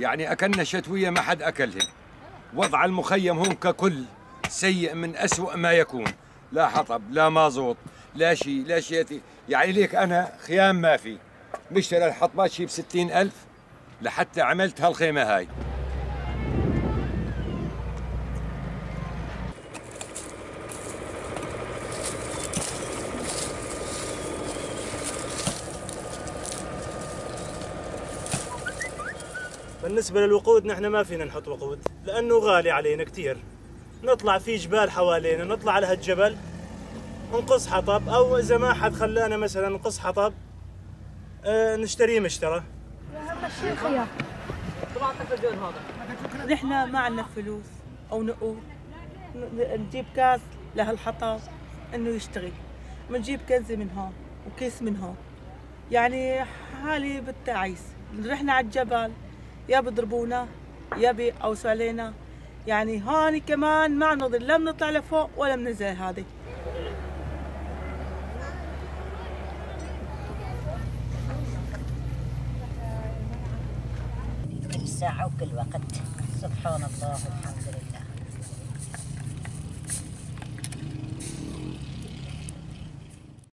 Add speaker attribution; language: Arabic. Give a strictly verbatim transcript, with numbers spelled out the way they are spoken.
Speaker 1: يعني أكلنا شتوية ما حد أكلها. وضع المخيم هون ككل سيء من أسوأ ما يكون، لا حطب لا مازوط لا شيء لا شيء. يعني ليك أنا خيام ما في، مشتري الحطبات شيء بستين ألف لحتى عملت هالخيمة هاي.
Speaker 2: بالنسبة للوقود نحن ما فينا نحط وقود لأنه غالي علينا كثير. نطلع في جبال حوالينا، نطلع على هالجبل نقص حطب، أو إذا ما حد خلانا مثلا نقص حطب اه نشتريه مشترى.
Speaker 3: نحن ما عندنا فلوس أو نقود نجيب كاس لهالحطب إنه يشتغل، بنجيب كنزة من هون وكيس من هون. يعني حالي بالتعيس. رحنا على الجبل يا بضربونا يا بيقوسوا علينا. يعني هون كمان ما بنقدر لا بنطلع لفوق ولا بننزل. هذه
Speaker 4: كل ساعة وكل وقت. سبحان الله والحمد لله.